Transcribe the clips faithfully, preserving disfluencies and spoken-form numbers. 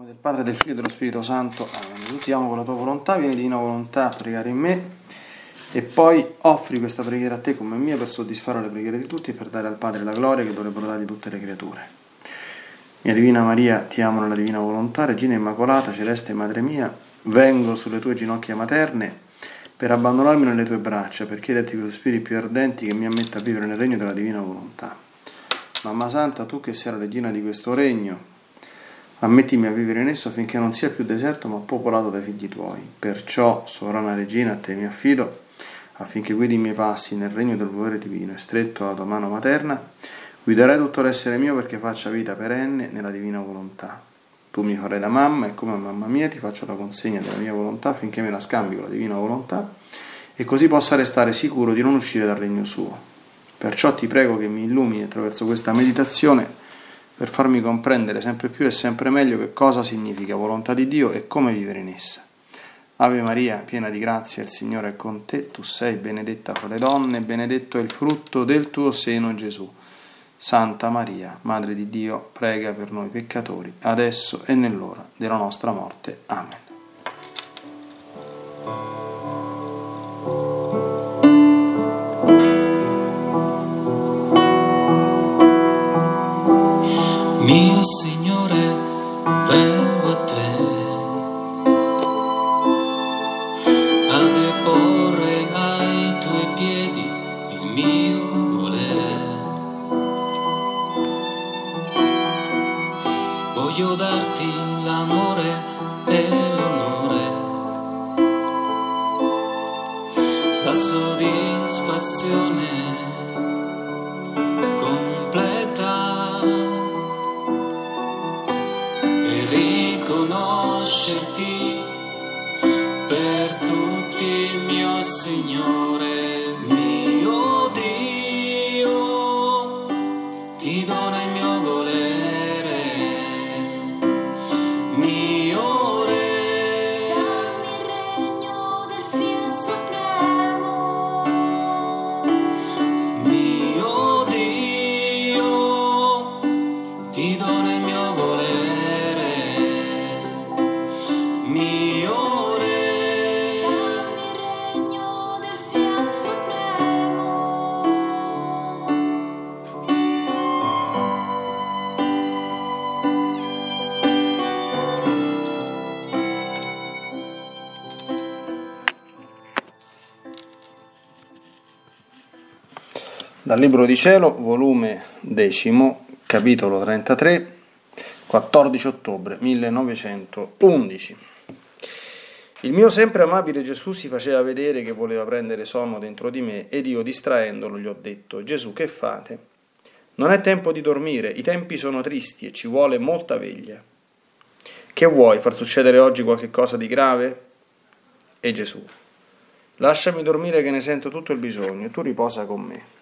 Del Padre, del Figlio e dello Spirito Santo. Amen. Gesù, ti amo con la tua volontà, vieni di nuova volontà a pregare in me e poi offri questa preghiera a te come mia per soddisfare le preghiere di tutti e per dare al Padre la gloria che dovrebbero dargli tutte le creature. Mia Divina Maria, ti amo nella Divina Volontà, Regina Immacolata, Celeste Madre mia, vengo sulle tue ginocchia materne per abbandonarmi nelle tue braccia, per chiederti con i spiriti più ardenti che mi ammetta a vivere nel regno della Divina Volontà. Mamma Santa, tu che sei la regina di questo regno, ammettimi a vivere in esso affinché non sia più deserto ma popolato dai figli tuoi. Perciò, sovrana regina, a te mi affido, affinché guidi i miei passi nel regno del volere divino e stretto alla tua mano materna, guiderai tutto l'essere mio perché faccia vita perenne nella divina volontà. Tu mi farai da mamma e come mamma mia ti faccio la consegna della mia volontà affinché me la scambi con la divina volontà e così possa restare sicuro di non uscire dal regno suo. Perciò ti prego che mi illumini attraverso questa meditazione per farmi comprendere sempre più e sempre meglio che cosa significa volontà di Dio e come vivere in essa. Ave Maria, piena di grazia, il Signore è con te, tu sei benedetta fra le donne, e benedetto è il frutto del tuo seno, Gesù. Santa Maria, Madre di Dio, prega per noi peccatori, adesso e nell'ora della nostra morte. Amen. Mio Signore, vengo a te a deporre ai tuoi piedi il mio volere. Voglio darti l'amore e l'onore, la soddisfazione completa. Riconoscerti per tutti, mio Signore, mio Dio, ti dono il mio volere, mio Re, dammi il regno del Fiat Supremo, mio Dio, ti dono il mio volere. Dal Libro di Cielo, volume decimo, capitolo trentatré, quattordici ottobre millenovecentoundici. Il mio sempre amabile Gesù si faceva vedere che voleva prendere sonno dentro di me ed io, distraendolo, gli ho detto: Gesù, che fate? Non è tempo di dormire, i tempi sono tristi e ci vuole molta veglia. Che vuoi, far succedere oggi qualche cosa di grave? E Gesù: lasciami dormire che ne sento tutto il bisogno, tu riposa con me.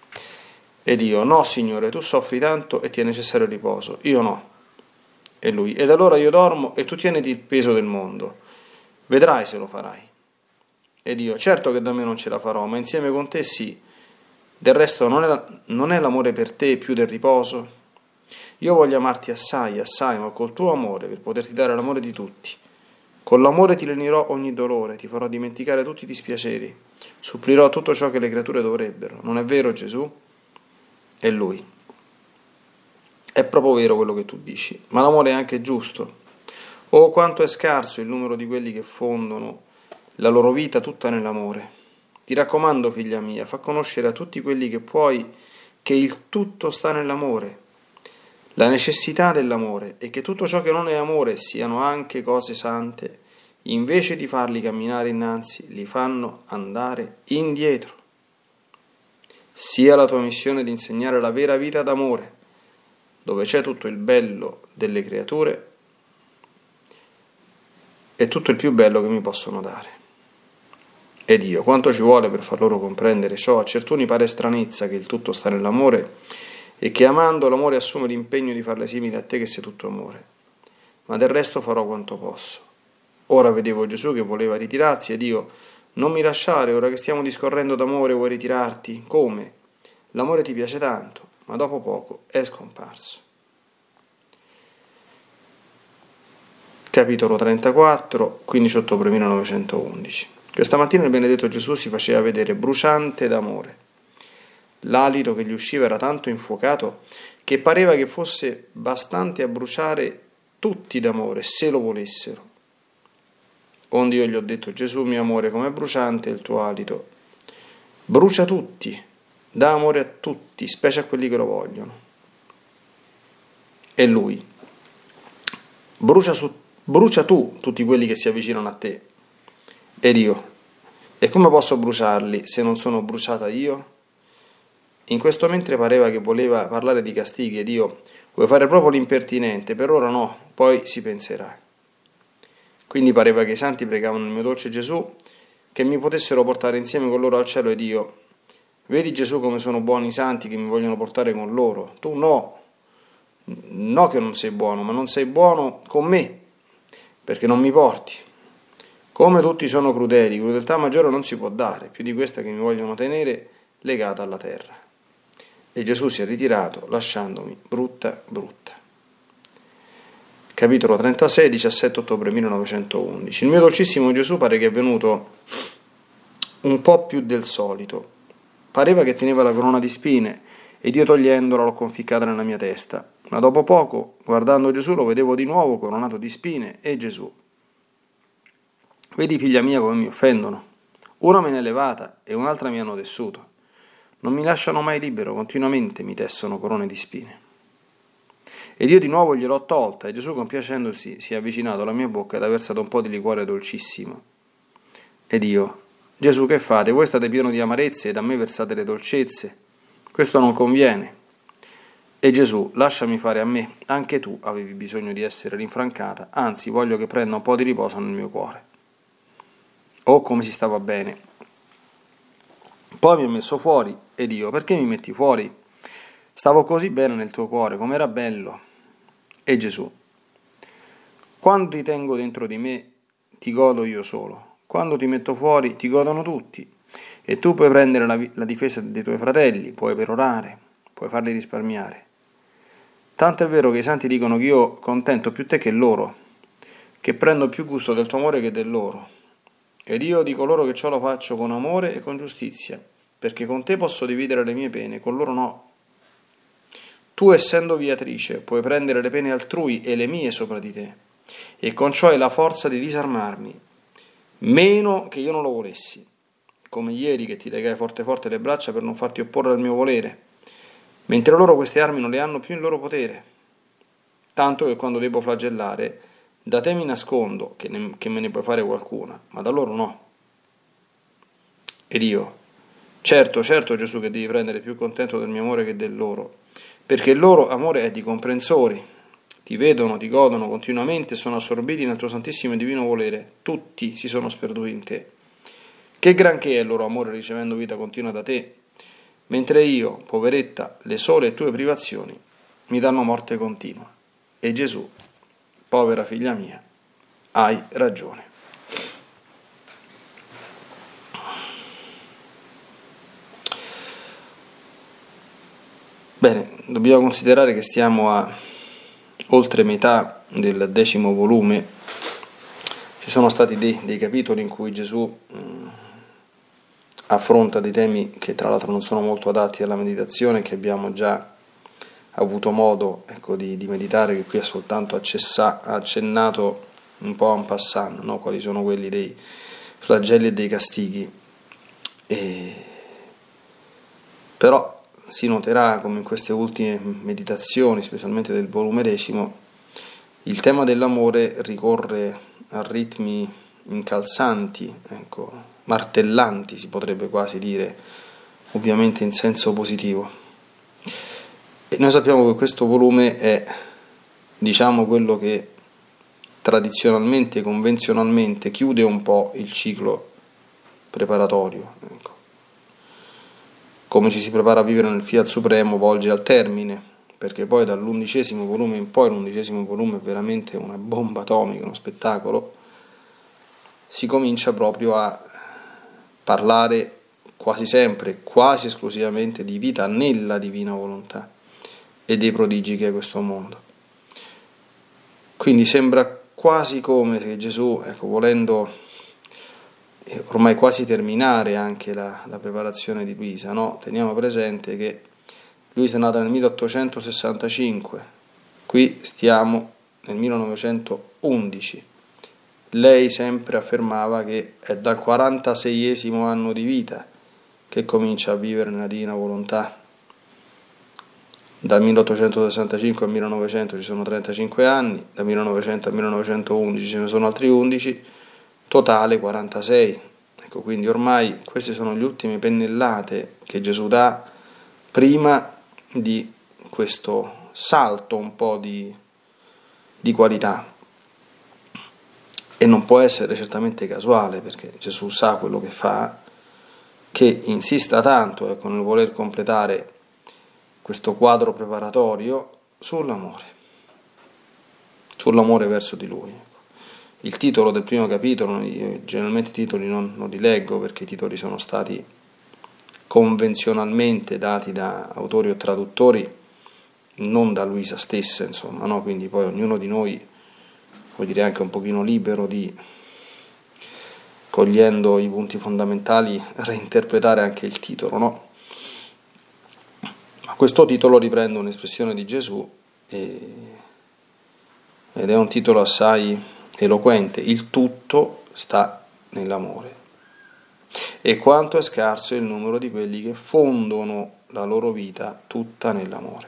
Ed io: no, Signore, tu soffri tanto e ti è necessario riposo, io no. E lui: ed allora io dormo e tu tieniti il peso del mondo, vedrai se lo farai. Ed io: certo che da me non ce la farò, ma insieme con te sì. Del resto non è, la, non è l'amore per te più del riposo? Io voglio amarti assai, assai, ma col tuo amore, per poterti dare l'amore di tutti. Con l'amore ti lenirò ogni dolore, ti farò dimenticare tutti i dispiaceri, supplirò tutto ciò che le creature dovrebbero. Non è vero, Gesù? E lui: è proprio vero quello che tu dici, ma l'amore è anche giusto. Oh, quanto è scarso il numero di quelli che fondono la loro vita tutta nell'amore. Ti raccomando, figlia mia, fa conoscere a tutti quelli che puoi che il tutto sta nell'amore, la necessità dell'amore, e che tutto ciò che non è amore siano anche cose sante, invece di farli camminare innanzi, li fanno andare indietro. Sia la tua missione di insegnare la vera vita d'amore, dove c'è tutto il bello delle creature e tutto il più bello che mi possono dare. Ed io, quanto ci vuole per far loro comprendere ciò? A certuni pare stranezza che il tutto sta nell'amore e che amando l'amore assume l'impegno di farle simili a te che sei tutto amore. Ma del resto farò quanto posso. Ora vedevo Gesù che voleva ritirarsi ed io: non mi lasciare, ora che stiamo discorrendo d'amore vuoi ritirarti? Come? L'amore ti piace tanto, ma dopo poco è scomparso. capitolo trentaquattro, quindici ottobre millenovecentoundici. Questa mattina il benedetto Gesù si faceva vedere bruciante d'amore. L'alito che gli usciva era tanto infuocato che pareva che fosse bastante a bruciare tutti d'amore, se lo volessero. Onde io gli ho detto: Gesù mio amore, com'è bruciante il tuo alito. Brucia tutti, dà amore a tutti, specie a quelli che lo vogliono. E lui: brucia, su, brucia tu tutti quelli che si avvicinano a te. Ed io: e come posso bruciarli se non sono bruciata io? In questo mentre pareva che voleva parlare di castighi, ed io: vuoi fare proprio l'impertinente? Per ora no, poi si penserà. Quindi pareva che i santi pregavano il mio dolce Gesù che mi potessero portare insieme con loro al cielo, ed io: vedi Gesù come sono buoni i santi che mi vogliono portare con loro. Tu no, no che non sei buono, ma non sei buono con me, perché non mi porti. Come tutti sono crudeli, crudeltà maggiore non si può dare, più di questa che mi vogliono tenere legata alla terra. E Gesù si è ritirato, lasciandomi brutta brutta. Capitolo trentasei, diciassette ottobre millenovecentoundici. Il mio dolcissimo Gesù pare che è venuto un po' più del solito. Pareva che teneva la corona di spine, ed io togliendola l'ho conficcata nella mia testa. Ma dopo poco, guardando Gesù, lo vedevo di nuovo coronato di spine, e Gesù: vedi figlia mia come mi offendono. Una me ne è levata e un'altra mi hanno tessuto. Non mi lasciano mai libero, continuamente mi tessono corone di spine. Ed io di nuovo gliel'ho tolta, e Gesù, compiacendosi, si è avvicinato alla mia bocca ed ha versato un po' di liquore dolcissimo. Ed io: Gesù, che fate? Voi state pieno di amarezze ed a me versate le dolcezze. Questo non conviene. E Gesù: lasciami fare a me, anche tu avevi bisogno di essere rinfrancata, anzi voglio che prenda un po' di riposo nel mio cuore. Oh, come si stava bene! Poi mi ha messo fuori, ed io: perché mi metti fuori? Stavo così bene nel tuo cuore, com'era bello. E Gesù: quando ti tengo dentro di me, ti godo io solo. Quando ti metto fuori, ti godono tutti. E tu puoi prendere la, la difesa dei tuoi fratelli, puoi perorare, puoi farli risparmiare. Tanto è vero che i santi dicono che io contento più te che loro, che prendo più gusto del tuo amore che del loro. Ed io dico loro che ciò lo faccio con amore e con giustizia, perché con te posso dividere le mie pene, con loro no. Tu, essendo viatrice, puoi prendere le pene altrui e le mie sopra di te, e con ciò hai la forza di disarmarmi, meno che io non lo volessi, come ieri che ti legai forte forte le braccia per non farti opporre al mio volere, mentre loro queste armi non le hanno più in loro potere, tanto che quando devo flagellare, da te mi nascondo che, ne, che me ne puoi fare qualcuna, ma da loro no. Ed io: certo, certo Gesù, che devi prendere più contento del mio amore che del loro, perché il loro amore è di comprensori, ti vedono, ti godono continuamente, sono assorbiti nel tuo santissimo e divino volere, tutti si sono sperduti in te. Che granché è il loro amore ricevendo vita continua da te, mentre io, poveretta, le sole tue privazioni mi danno morte continua. E Gesù: povera figlia mia, hai ragione. Bene, dobbiamo considerare che stiamo a oltre metà del decimo volume. Ci sono stati dei, dei capitoli in cui Gesù mh, affronta dei temi che tra l'altro non sono molto adatti alla meditazione, che abbiamo già avuto modo ecco, di, di meditare, che qui ha soltanto accessa, accennato un po' en passant, no? Quali sono quelli dei flagelli e dei castighi. E... però si noterà come in queste ultime meditazioni, specialmente del volume decimo, il tema dell'amore ricorre a ritmi incalzanti, ecco, martellanti si potrebbe quasi dire, ovviamente in senso positivo. E noi sappiamo che questo volume è, diciamo, quello che tradizionalmente, convenzionalmente chiude un po' il ciclo preparatorio, ecco. Come ci si prepara a vivere nel Fiat Supremo volge al termine, perché poi dall'undicesimo volume in poi, l'undicesimo volume è veramente una bomba atomica, uno spettacolo, si comincia proprio a parlare quasi sempre, quasi esclusivamente di vita nella divina volontà e dei prodigi che è questo mondo. Quindi sembra quasi come se Gesù, ecco, volendo ormai quasi terminare anche la, la preparazione di Luisa, no? Teniamo presente che Luisa è nata nel milleottocentosessantacinque, qui stiamo nel millenovecentoundici. Lei sempre affermava che è dal quarantaseiesimo anno di vita che comincia a vivere nella divina volontà. Dal milleottocentosessantacinque al millenovecento ci sono trentacinque anni, dal millenovecento al millenovecentoundici ce ne sono altri undici, totale quarantasei. Ecco, quindi ormai queste sono le ultime pennellate che Gesù dà prima di questo salto un po' di, di qualità. E non può essere certamente casuale, perché Gesù sa quello che fa, che insista tanto, ecco, nel voler completare questo quadro preparatorio sull'amore, sull'amore verso di Lui. Il titolo del primo capitolo, io generalmente i titoli non, non li leggo, perché i titoli sono stati convenzionalmente dati da autori o traduttori, non da Luisa stessa, insomma, no? Quindi poi ognuno di noi, vuol dire anche un pochino libero di, cogliendo i punti fondamentali, reinterpretare anche il titolo, no? Ma questo titolo riprende un'espressione di Gesù e, ed è un titolo assai eloquente: il tutto sta nell'amore. E quanto è scarso il numero di quelli che fondono la loro vita tutta nell'amore.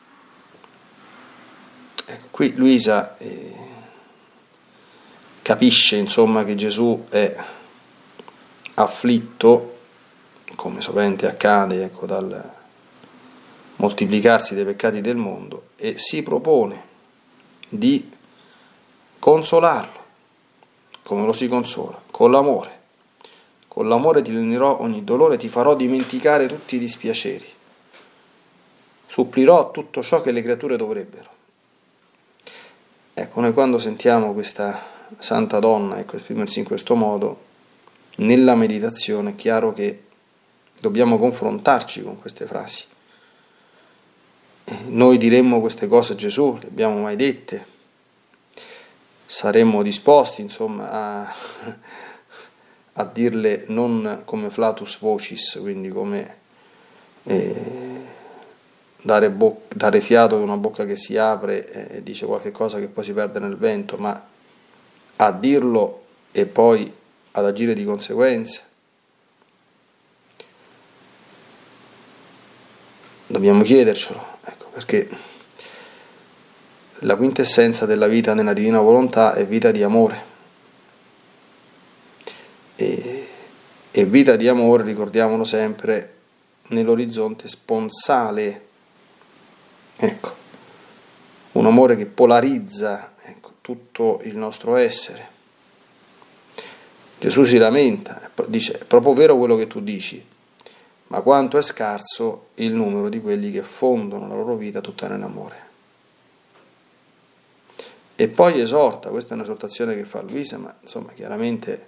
Ecco, qui Luisa eh, capisce, insomma, che Gesù è afflitto, come sovente accade, ecco, dal moltiplicarsi dei peccati del mondo, e si propone di consolarlo. Come lo si consola? Con l'amore. Con l'amore ti lenirò ogni dolore, ti farò dimenticare tutti i dispiaceri, supplirò tutto ciò che le creature dovrebbero. Ecco, noi quando sentiamo questa santa donna, ecco, esprimersi in questo modo, nella meditazione è chiaro che dobbiamo confrontarci con queste frasi. Noi diremmo queste cose a Gesù, le abbiamo mai dette? Saremmo disposti, insomma, a, a dirle non come flatus vocis, quindi come eh, dare, bo- dare fiato ad una bocca che si apre e dice qualche cosa che poi si perde nel vento, ma a dirlo e poi ad agire di conseguenza. Dobbiamo chiedercelo, ecco, perché la quintessenza della vita nella divina volontà è vita di amore. E, e vita di amore, ricordiamolo sempre, nell'orizzonte sponsale. Ecco, un amore che polarizza, ecco, tutto il nostro essere. Gesù si lamenta, dice: è proprio vero quello che tu dici, ma quanto è scarso il numero di quelli che fondono la loro vita tutta nell'amore. E poi esorta, questa è un'esortazione che fa Luisa, ma insomma chiaramente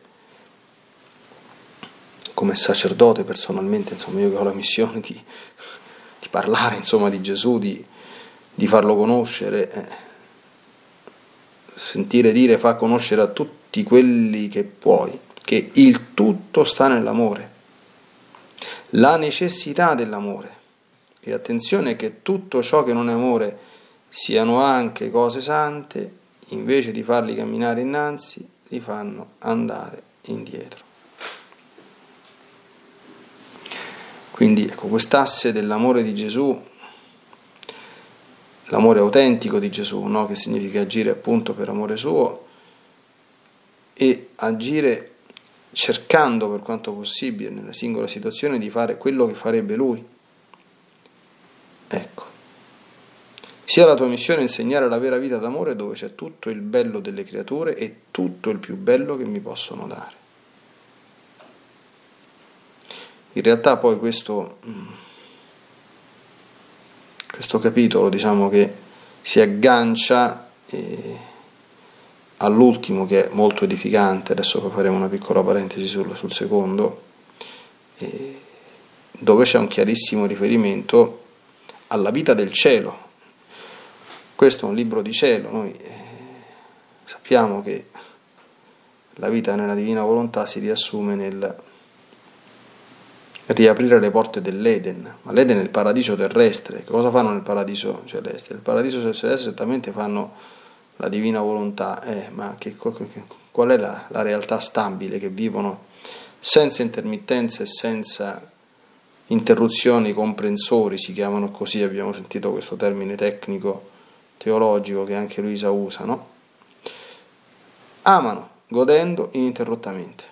come sacerdote personalmente, insomma io che ho la missione di, di parlare, insomma, di Gesù, di, di farlo conoscere, eh, sentire dire fa conoscere a tutti quelli che puoi che il tutto sta nell'amore, la necessità dell'amore, e attenzione che tutto ciò che non è amore siano anche cose sante, invece di farli camminare innanzi li fanno andare indietro. Quindi ecco, quest'asse dell'amore di Gesù, l'amore autentico di Gesù, no? Che significa agire appunto per amore suo e agire cercando per quanto possibile nella singola situazione di fare quello che farebbe Lui. Ecco, sia la tua missione insegnare la vera vita d'amore, dove c'è tutto il bello delle creature e tutto il più bello che mi possono dare. In realtà poi questo, questo capitolo, diciamo che si aggancia eh, all'ultimo, che è molto edificante. Adesso faremo una piccola parentesi sul, sul secondo, eh, dove c'è un chiarissimo riferimento alla vita del cielo. Questo è un libro di cielo, noi eh, sappiamo che la vita nella divina volontà si riassume nel riaprire le porte dell'Eden, ma l'Eden è il paradiso terrestre. Che cosa fanno nel paradiso celeste? Il paradiso celeste esattamente fanno la divina volontà, eh, ma che, qual è la, la realtà stabile che vivono senza intermittenze e senza interruzioni comprensori, si chiamano così, abbiamo sentito questo termine tecnico teologico che anche Luisa usa, no? Amano, godendo ininterrottamente.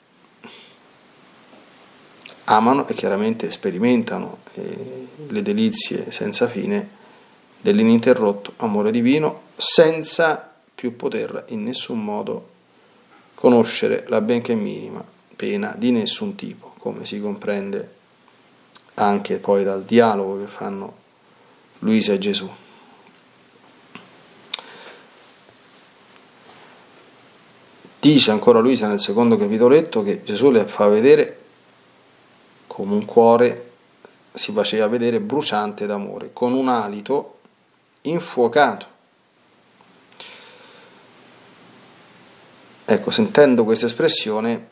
Amano e chiaramente sperimentano eh, le delizie senza fine dell'ininterrotto amore divino, senza più poter in nessun modo conoscere la benché minima pena di nessun tipo, come si comprende anche poi dal dialogo che fanno Luisa e Gesù. Dice ancora Luisa nel secondo capitoletto che Gesù le fa vedere come un cuore si faceva vedere bruciante d'amore, con un alito infuocato. Ecco, sentendo questa espressione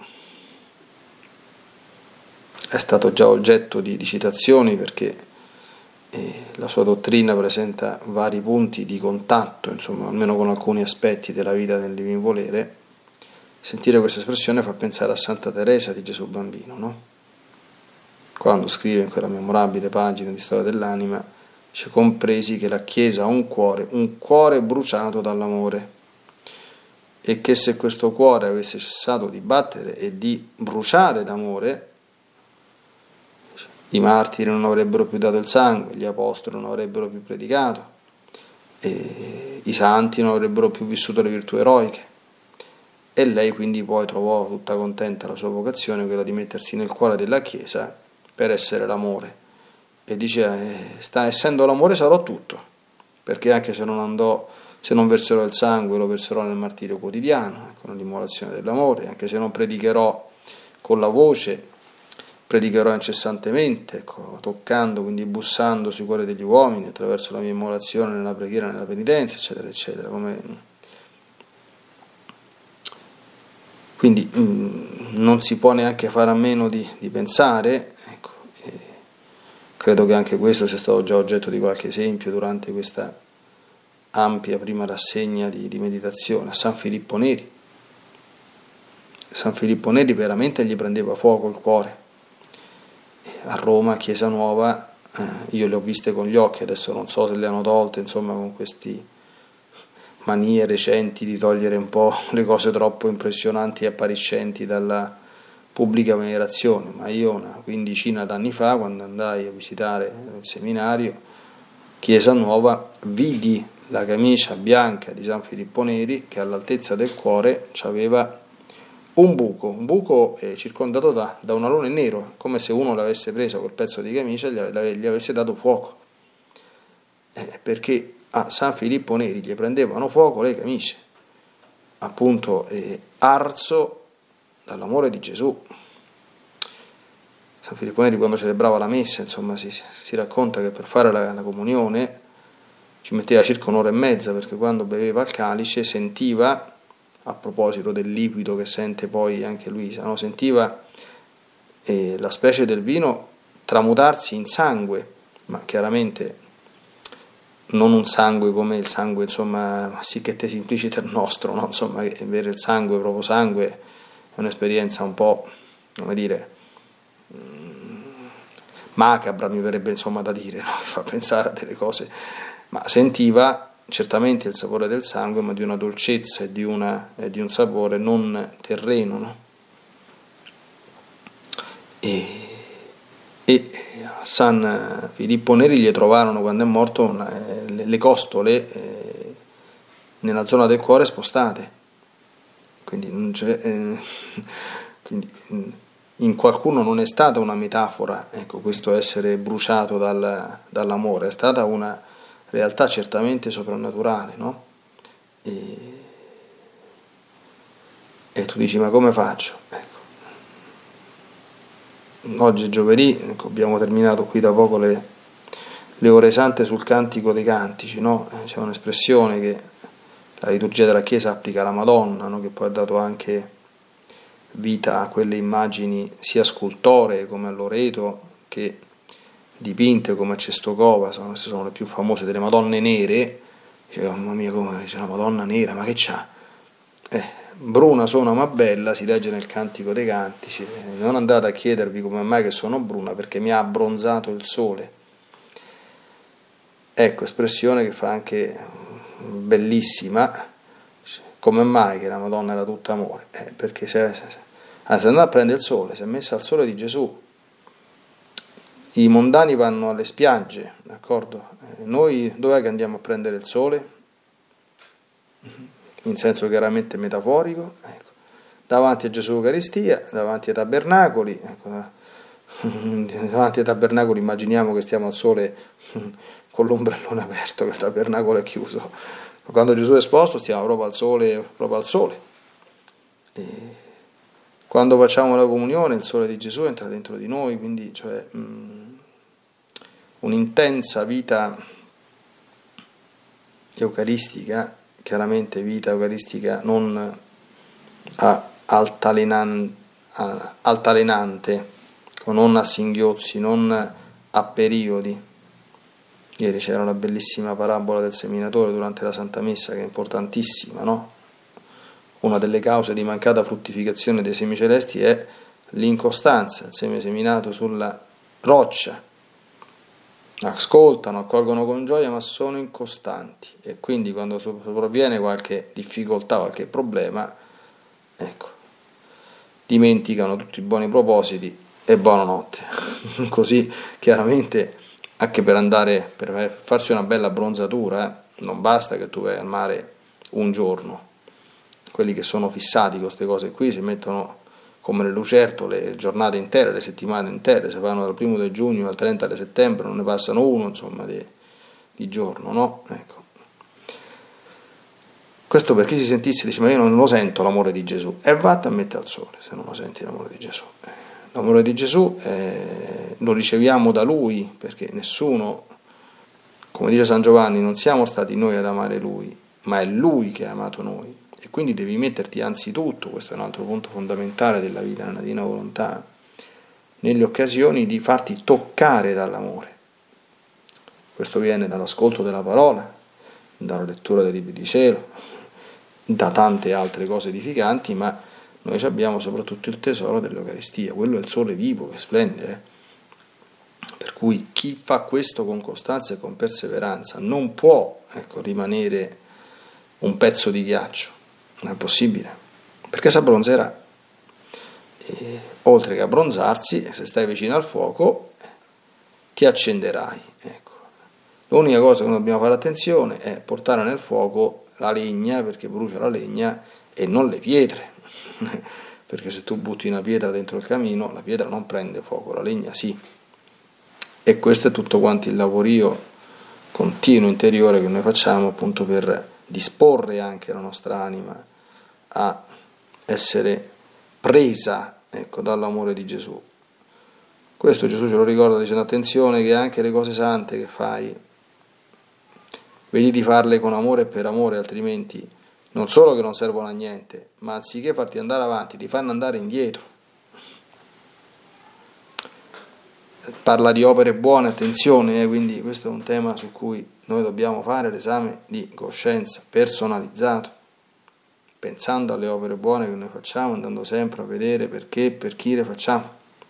è stato già oggetto di, di citazioni, perché eh, la sua dottrina presenta vari punti di contatto, insomma, almeno con alcuni aspetti della vita del divin volere. Sentire questa espressione fa pensare a Santa Teresa di Gesù Bambino, no? Quando scrive in quella memorabile pagina di Storia dell'Anima, dice: compresi che la Chiesa ha un cuore, un cuore bruciato dall'amore, e che se questo cuore avesse cessato di battere e di bruciare d'amore, i martiri non avrebbero più dato il sangue, gli apostoli non avrebbero più predicato, e i santi non avrebbero più vissuto le virtù eroiche. E lei quindi poi trovò tutta contenta la sua vocazione, quella di mettersi nel cuore della Chiesa per essere l'amore, e dice eh, sta essendo l'amore sarò tutto, perché anche se non andò, se non verserò il sangue lo verserò nel martirio quotidiano, con l'immolazione dell'amore, anche se non predicherò con la voce, predicherò incessantemente, ecco, toccando, quindi bussando sui cuori degli uomini attraverso la mia immolazione nella preghiera, nella penitenza, eccetera eccetera. Come Quindi mh, non si può neanche fare a meno di, di pensare, ecco, eh, credo che anche questo sia stato già oggetto di qualche esempio durante questa ampia prima rassegna di, di meditazione, a San Filippo Neri. San Filippo Neri veramente gli prendeva fuoco il cuore. A Roma, Chiesa Nuova, eh, io le ho viste con gli occhi, adesso non so se le hanno tolte, insomma, con questi manie recenti di togliere un po' le cose troppo impressionanti e appariscenti dalla pubblica venerazione, ma io una quindicina d'anni fa, quando andai a visitare il seminario Chiesa Nuova, vidi la camicia bianca di San Filippo Neri che all'altezza del cuore aveva un buco, un buco eh, circondato da, da un alone nero, come se uno l'avesse preso quel pezzo di camicia e gli, gli avesse dato fuoco, eh, perché a San Filippo Neri gli prendevano fuoco le camicie, appunto eh, arso dall'amore di Gesù. San Filippo Neri, quando celebrava la messa, insomma, si, si racconta che per fare la, la comunione ci metteva circa un'ora e mezza, perché quando beveva il calice sentiva, a proposito del liquido che sente poi anche Luisa, no? sentiva eh, la specie del vino tramutarsi in sangue, ma chiaramente non un sangue come il sangue, insomma, sicché simplicite il nostro, no? Insomma, bere il sangue, proprio sangue, è un'esperienza un po', come dire, macabra, mi verrebbe insomma da dire, no? Che fa pensare a delle cose, ma sentiva certamente il sapore del sangue, ma di una dolcezza e di, una, eh, di un sapore non terreno, no? E, e a San Filippo Neri gli trovarono, quando è morto, una, eh, le, le costole eh, nella zona del cuore spostate, quindi, non c'è, eh, quindi in qualcuno non è stata una metafora, ecco, questo essere bruciato dal, dall'amore, è stata una realtà certamente soprannaturale, no? E, e tu dici, ma come faccio? Ecco. Oggi è giovedì, ecco, abbiamo terminato qui da poco le, le ore sante sul Cantico dei Cantici, no? C'è un'espressione che la liturgia della Chiesa applica la Madonna, no? Che poi ha dato anche vita a quelle immagini sia scultoree come a Loreto che dipinte come a Cestokova, sono, queste sono le più famose delle Madonne nere. Dice, oh, mamma mia, come c'è una Madonna nera, ma che c'ha? Eh, bruna sono ma bella, si legge nel Cantico dei Cantici. Non andate a chiedervi come mai che sono bruna, perché mi ha abbronzato il sole. Ecco, espressione che fa anche bellissima. Come mai che la Madonna era tutta amore? Eh, perché se, se, se, ah, se è andata a prendere il sole, si è messa al sole di Gesù. I mondani vanno alle spiagge, d'accordo? Eh, noi dov'è che andiamo a prendere il sole? In senso chiaramente metaforico, ecco. Davanti a Gesù Eucaristia, davanti ai tabernacoli, ecco. Davanti ai tabernacoli immaginiamo che stiamo al sole con l'ombrellone aperto, che il tabernacolo è chiuso. Quando Gesù è esposto stiamo proprio al sole, proprio al sole. E quando facciamo la comunione il sole di Gesù entra dentro di noi, quindi cioè mh, un'intensa vita eucaristica, chiaramente vita eucaristica non altalenante, altalenante, non a singhiozzi, non a periodi. Ieri c'era una bellissima parabola del seminatore durante la Santa Messa che è importantissima, no? Una delle cause di mancata fruttificazione dei semi celesti è l'incostanza, il seme seminato sulla roccia. Ascoltano, accolgono con gioia, ma sono incostanti e quindi quando sopravviene qualche difficoltà, qualche problema, ecco, dimenticano tutti i buoni propositi e buonanotte. Così chiaramente anche per andare, per farsi una bella abbronzatura, eh, non basta che tu vai al mare un giorno. Quelli che sono fissati con queste cose qui si mettono come le lucertole le giornate intere, le settimane intere, se vanno dal primo di giugno al trenta di settembre, non ne passano uno, insomma, di, di giorno, no? Ecco. Questo per chi si sentisse, dice, ma io non lo sento l'amore di Gesù, e vatta a mettere al sole se non lo senti l'amore di Gesù. L'amore di Gesù eh, lo riceviamo da Lui, perché nessuno, come dice San Giovanni, non siamo stati noi ad amare Lui, ma è Lui che ha amato noi. E quindi devi metterti anzitutto, questo è un altro punto fondamentale della vita nella divina volontà, nelle occasioni di farti toccare dall'amore. Questo viene dall'ascolto della parola, dalla lettura dei libri di cielo, da tante altre cose edificanti, ma noi abbiamo soprattutto il tesoro dell'Eucaristia, quello è il sole vivo che splende. Eh? Per cui chi fa questo con costanza e con perseveranza non può, ecco, rimanere un pezzo di ghiaccio. Non è possibile, perché si abbronzerà. E, oltre che abbronzarsi, se stai vicino al fuoco, ti accenderai. Ecco. L'unica cosa che dobbiamo fare attenzione è portare nel fuoco la legna, perché brucia la legna, e non le pietre. Perché se tu butti una pietra dentro il camino, la pietra non prende fuoco, la legna sì. E questo è tutto quanto il lavorio continuo interiore che noi facciamo appunto per disporre anche la nostra anima a essere presa, ecco, dall'amore di Gesù. Questo Gesù ce lo ricorda dicendo attenzione che anche le cose sante che fai vedi di farle con amore e per amore, altrimenti non solo che non servono a niente, ma anziché farti andare avanti ti fanno andare indietro. Parla di opere buone, attenzione, eh, quindi questo è un tema su cui noi dobbiamo fare l'esame di coscienza personalizzato, pensando alle opere buone che noi facciamo, andando sempre a vedere perché e per chi le facciamo.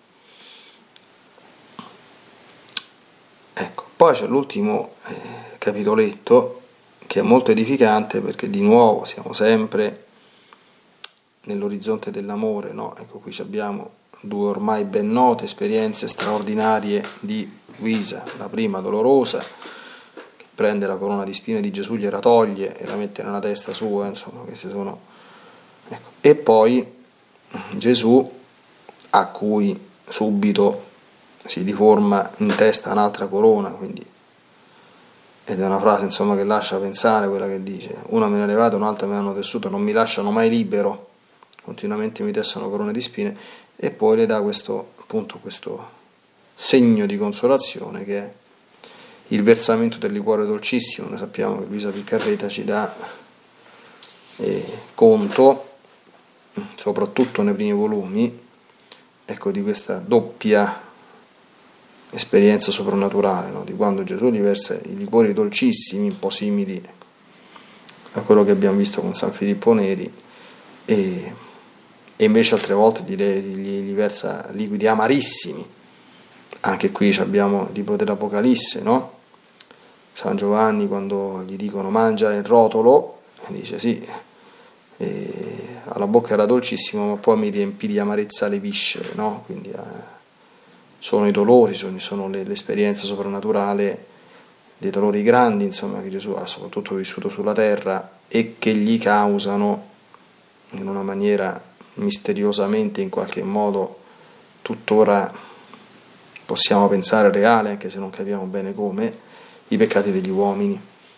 Ecco, poi c'è l'ultimo eh, capitoletto che è molto edificante, perché di nuovo siamo sempre nell'orizzonte dell'amore, no? Ecco, qui abbiamo due ormai ben note esperienze straordinarie di Luisa, la prima dolorosa, che prende la corona di spine di Gesù, gliela toglie e la mette nella testa sua, insomma, queste sono, ecco. E poi Gesù, a cui subito si riforma in testa un'altra corona, quindi, ed è una frase insomma che lascia pensare, quella che dice: una me ne ha levata, un'altra me l'hanno tessuto, non mi lasciano mai libero, continuamente mi tessono corone di spine. E poi le dà questo, appunto, questo segno di consolazione che è il versamento del liquore dolcissimo. Noi sappiamo che Luisa Piccarreta ci dà eh, conto, soprattutto nei primi volumi, ecco, di questa doppia esperienza soprannaturale, no? Di quando Gesù gli versa i liquori dolcissimi, un po' simili, ecco, a quello che abbiamo visto con San Filippo Neri, e, e invece altre volte gli, gli, gli versa liquidi amarissimi. Anche qui abbiamo il libro dell'Apocalisse, no? San Giovanni, quando gli dicono mangia il rotolo, dice sì, e alla bocca era dolcissimo, ma poi mi riempì di amarezza le viscere, no? Quindi eh, sono i dolori, sono, sono le, l'esperienza soprannaturale dei dolori grandi, insomma, che Gesù ha soprattutto vissuto sulla terra e che gli causano in una maniera misteriosamente, in qualche modo, tuttora possiamo pensare reale, anche se non capiamo bene come, i peccati degli uomini.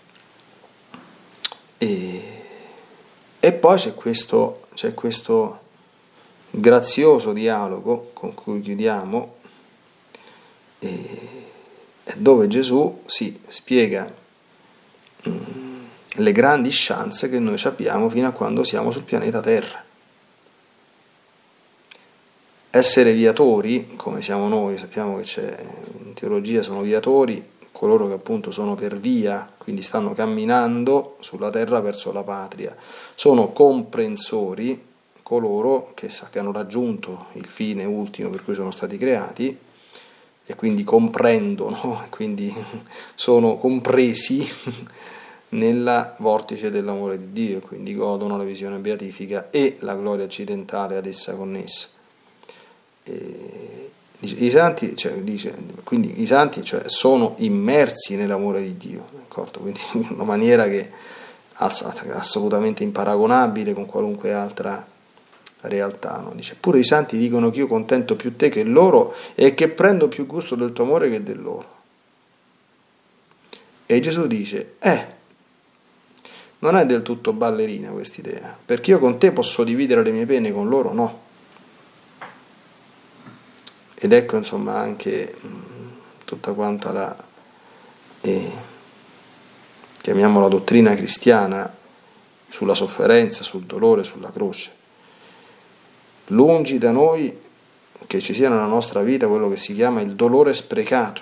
E, e poi c'è questo, c'è questo grazioso dialogo con cui chiudiamo, e, dove Gesù si spiega mh, le grandi chance che noi abbiamo fino a quando siamo sul pianeta Terra. Essere viatori, come siamo noi, sappiamo che c'è, in teologia sono viatori coloro che appunto sono per via, quindi stanno camminando sulla terra verso la patria. Sono comprensori coloro che, che hanno raggiunto il fine ultimo per cui sono stati creati e quindi comprendono, quindi sono compresi nella vortice dell'amore di Dio, quindi godono la visione beatifica e la gloria accidentale ad essa connessa. E dice, i santi, cioè, dice, quindi i santi, cioè, sono immersi nell'amore di Dio, d'accordo? Quindi in una maniera che è assolutamente imparagonabile con qualunque altra realtà, no? Dice, pure i santi dicono che io contento più te che loro e che prendo più gusto del tuo amore che del loro. E Gesù dice, eh, non è del tutto ballerina quest'idea, perché io con te posso dividere le mie pene, con loro no. Ed ecco, insomma, anche mh, tutta quanta la, eh, chiamiamola dottrina cristiana, sulla sofferenza, sul dolore, sulla croce. Lungi da noi che ci sia nella nostra vita quello che si chiama il dolore sprecato,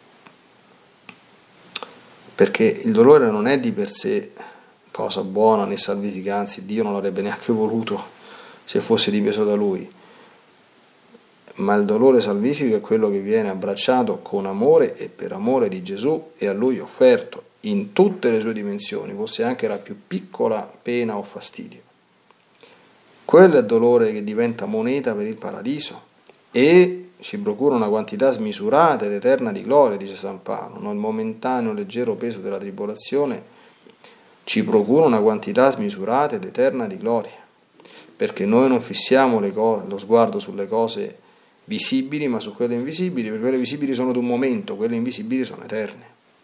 perché il dolore non è di per sé cosa buona né salvifica, anzi Dio non l'avrebbe neanche voluto se fosse dipeso da Lui. Ma il dolore salvifico è quello che viene abbracciato con amore e per amore di Gesù e a Lui offerto in tutte le sue dimensioni, fosse anche la più piccola pena o fastidio. Quello è il dolore che diventa moneta per il paradiso e ci procura una quantità smisurata ed eterna di gloria, dice San Paolo. No? Il momentaneo leggero peso della tribolazione ci procura una quantità smisurata ed eterna di gloria, perché noi non fissiamo le co- lo sguardo sulle cose visibili, ma su quelle invisibili, perché quelle visibili sono di un momento, quelle invisibili sono eterne.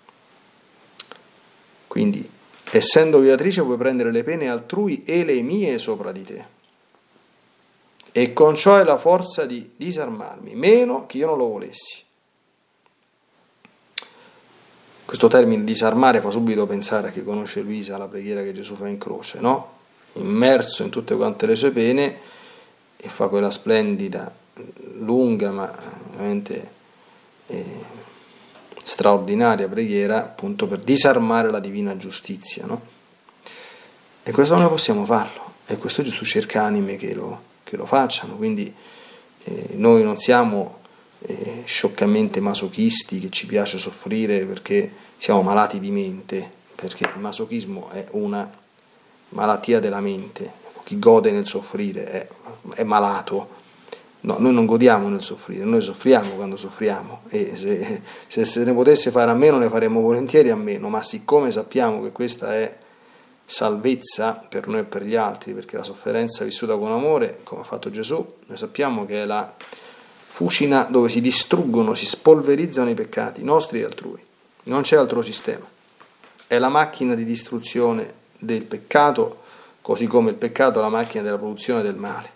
Quindi, essendo viatrice, puoi prendere le pene altrui e le mie sopra di te, e con ciò hai la forza di disarmarmi, meno che io non lo volessi. Questo termine disarmare fa subito pensare a chi conosce Luisa, la preghiera che Gesù fa in croce, no? Immerso in tutte quante le sue pene, e fa quella splendida, lunga ma veramente eh, straordinaria preghiera appunto per disarmare la divina giustizia, no? E questo noi possiamo farlo, e questo Gesù cerca anime che lo, che lo facciano, quindi eh, noi non siamo eh, scioccamente masochisti che ci piace soffrire perché siamo malati di mente, perché il masochismo è una malattia della mente, chi gode nel soffrire è, è malato. No, noi non godiamo nel soffrire, noi soffriamo quando soffriamo, e se, se se ne potesse fare a meno ne faremmo volentieri a meno, ma siccome sappiamo che questa è salvezza per noi e per gli altri, perché la sofferenza vissuta con amore, come ha fatto Gesù, noi sappiamo che è la fucina dove si distruggono, si spolverizzano i peccati nostri e altrui, non c'è altro sistema, è la macchina di distruzione del peccato, così come il peccato è la macchina della produzione del male.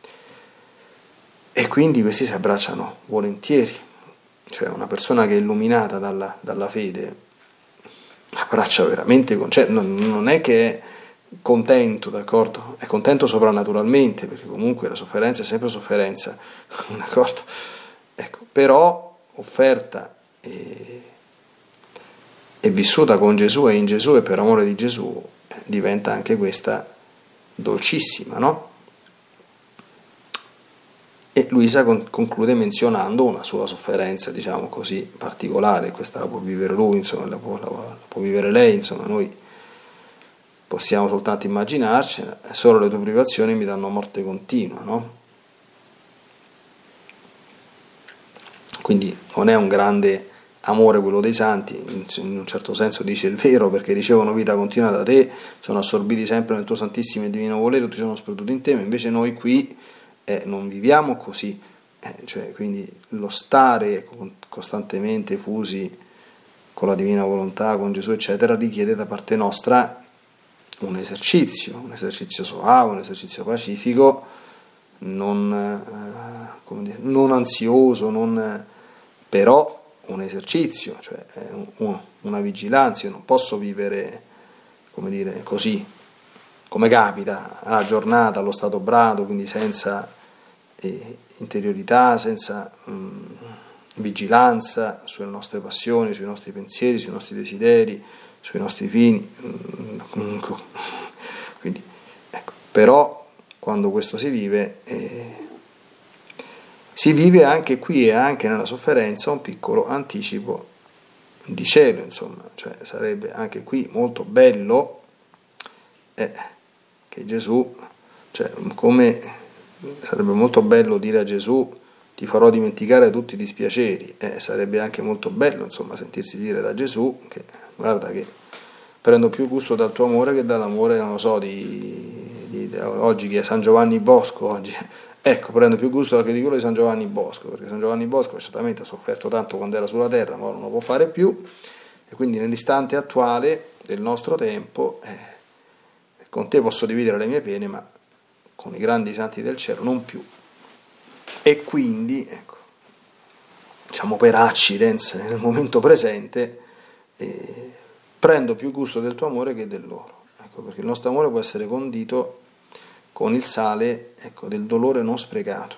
E quindi questi si abbracciano volentieri, cioè una persona che è illuminata dalla, dalla fede abbraccia veramente, con, cioè non, non è che è contento, d'accordo? È contento soprannaturalmente, perché comunque la sofferenza è sempre sofferenza, d'accordo? Ecco, però offerta e, e vissuta con Gesù e in Gesù e per amore di Gesù, diventa anche questa dolcissima, no? E Luisa conclude menzionando una sua sofferenza, diciamo così, particolare. Questa la può vivere lui, insomma, la può, la, la può vivere lei, insomma, noi possiamo soltanto immaginarcela. Solo le tue privazioni mi danno morte continua, no? Quindi non è un grande amore quello dei santi, in un certo senso dice il vero, perché ricevono vita continua da te, sono assorbiti sempre nel tuo santissimo e divino volere, tutti sono sperduti in te, ma invece noi qui eh, non viviamo così, eh, cioè, quindi lo stare costantemente fusi con la divina volontà, con Gesù eccetera, richiede da parte nostra un esercizio, un esercizio soave, un esercizio pacifico, non, eh, come dire, non ansioso, non, però un esercizio, cioè un, una vigilanza. Io non posso vivere, come dire, così, come capita, alla giornata, allo stato brado, quindi senza eh, interiorità, senza mh, vigilanza sulle nostre passioni, sui nostri pensieri, sui nostri desideri, sui nostri fini. Quindi, ecco, però quando questo si vive, eh, si vive anche qui e anche nella sofferenza un piccolo anticipo di cielo, insomma, cioè sarebbe anche qui molto bello eh, che Gesù, cioè come sarebbe molto bello dire a Gesù ti farò dimenticare tutti i dispiaceri, eh, sarebbe anche molto bello, insomma, sentirsi dire da Gesù che guarda che prendo più gusto dal tuo amore che dall'amore, non lo so, di, di, di oggi che è San Giovanni Bosco, oggi, ecco, prendo più gusto anche di quello di San Giovanni Bosco, perché San Giovanni Bosco certamente ha sofferto tanto quando era sulla terra, ma ora non lo può fare più, e quindi nell'istante attuale del nostro tempo, eh, con te posso dividere le mie pene, ma con i grandi santi del cielo non più. E quindi, ecco, diciamo per accidens, nel momento presente, eh, prendo più gusto del tuo amore che del loro, ecco, perché il nostro amore può essere condito con il sale, ecco, del dolore non sprecato.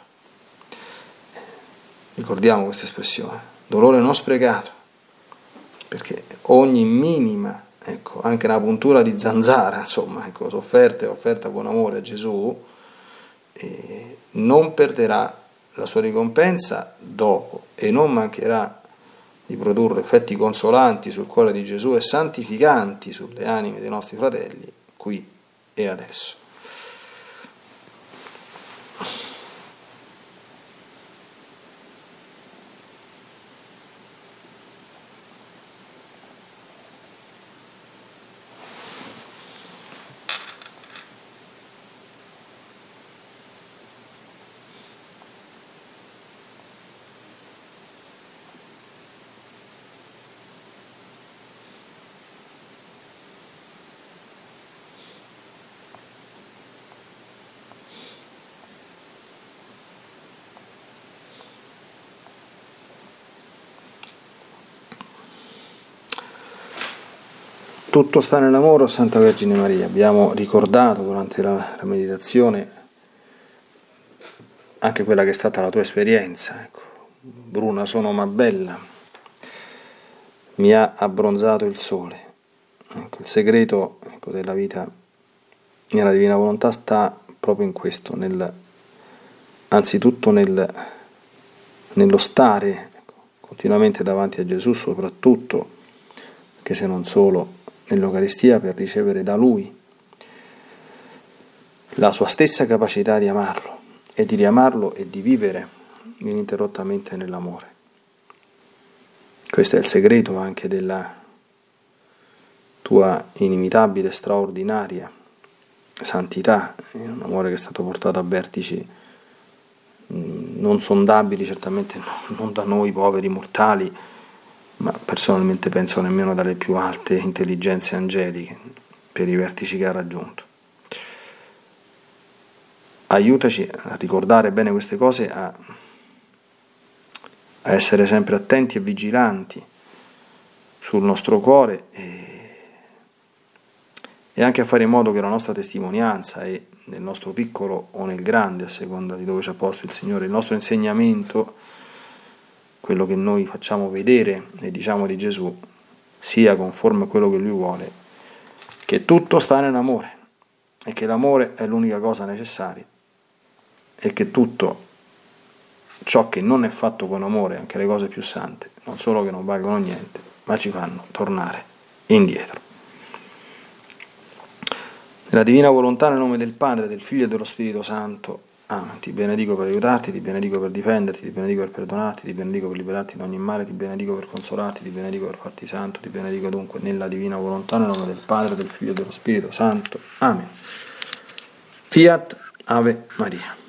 Ricordiamo questa espressione, dolore non sprecato, perché ogni minima, ecco, anche una puntura di zanzara, insomma, ecco, sofferta e offerta con amore a Gesù, eh, non perderà la sua ricompensa dopo e non mancherà di produrre effetti consolanti sul cuore di Gesù e santificanti sulle anime dei nostri fratelli qui e adesso. Tutto sta nell'amore, Santa Vergine Maria. Abbiamo ricordato durante la, la meditazione anche quella che è stata la tua esperienza. Ecco. Bruna sono ma bella, mi ha abbronzato il sole. Ecco, il segreto, ecco, della vita nella Divina Volontà sta proprio in questo, nel, anzitutto nel, nello stare, ecco, continuamente davanti a Gesù, soprattutto, anche se non solo, nell'Eucaristia, per ricevere da Lui la sua stessa capacità di amarlo e di riamarlo e di vivere ininterrottamente nell'amore. Questo è il segreto anche della tua inimitabile, straordinaria santità, un amore che è stato portato a vertici non sondabili, certamente non da noi poveri mortali, ma personalmente penso nemmeno dalle più alte intelligenze angeliche, per i vertici che ha raggiunto. Aiutaci a ricordare bene queste cose, a, a essere sempre attenti e vigilanti sul nostro cuore e, e anche a fare in modo che la nostra testimonianza, e nel nostro piccolo o nel grande, a seconda di dove ci ha posto il Signore, il nostro insegnamento, quello che noi facciamo vedere e diciamo di Gesù, sia conforme a quello che Lui vuole, che tutto sta nell'amore e che l'amore è l'unica cosa necessaria e che tutto ciò che non è fatto con amore, anche le cose più sante, non solo che non valgono niente, ma ci fanno tornare indietro. Nella divina volontà, nel nome del Padre, del Figlio e dello Spirito Santo. Amen. Ti benedico per aiutarti, ti benedico per difenderti, ti benedico per perdonarti, ti benedico per liberarti da ogni male, ti benedico per consolarti, ti benedico per farti santo, ti benedico dunque nella divina volontà, nel nome del Padre, del Figlio e dello Spirito Santo. Amen. Fiat Ave Maria.